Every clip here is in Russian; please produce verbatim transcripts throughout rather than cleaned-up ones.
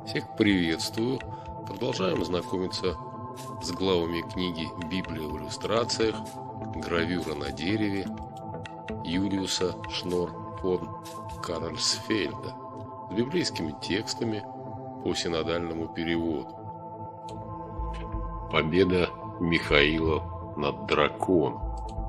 Всех приветствую. Продолжаем знакомиться с главами книги «Библия в иллюстрациях. Гравюра на дереве» Юлиуса Шнор фон Карольсфельда с библейскими текстами по синодальному переводу. Победа Михаила над драконом.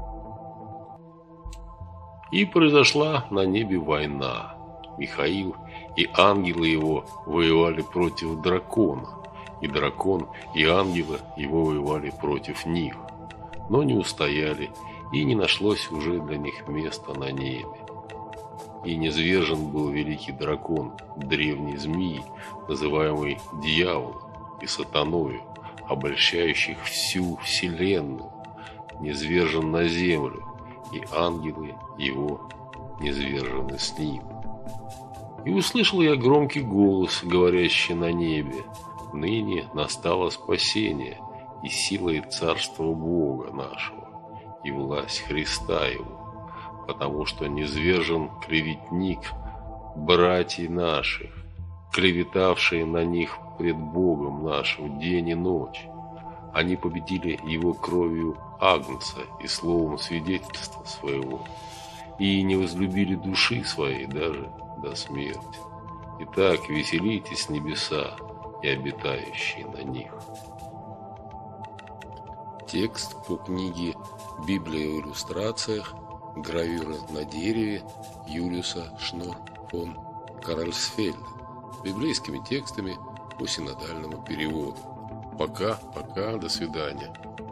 И произошла на небе война. Михаил и ангелы его воевали против дракона, и дракон и ангелы его воевали против них, но не устояли, и не нашлось уже для них места на небе. И низвержен был великий дракон, древний змей, называемый дьяволом и сатаною, обольщающих всю вселенную, низвержен на землю, и ангелы его низвержены с ним. И услышал я громкий голос, говорящий на небе: ныне настало спасение, и сила и царство Бога нашего, и власть Христа его, потому что низвержен клеветник братьев наших, клеветавшие на них пред Богом нашим день и ночь. Они победили его кровью Агнца и словом свидетельства своего, и не возлюбили души своей даже до смерти. Итак, веселитесь, небеса и обитающие на них. Текст по книге «Библия в иллюстрациях. Гравюра на дереве» Юлиуса Шнор фон Карольсфельда с библейскими текстами по синодальному переводу. Пока, пока, до свидания.